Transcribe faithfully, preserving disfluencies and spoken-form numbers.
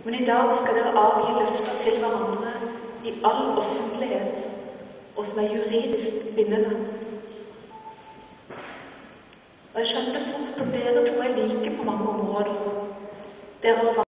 Men i dag skal dere avgi løfter til hverandre i all offentlighet, og som er juridisk bindende. Og jeg skjønte fort at dere to er like på mange områder. Dere har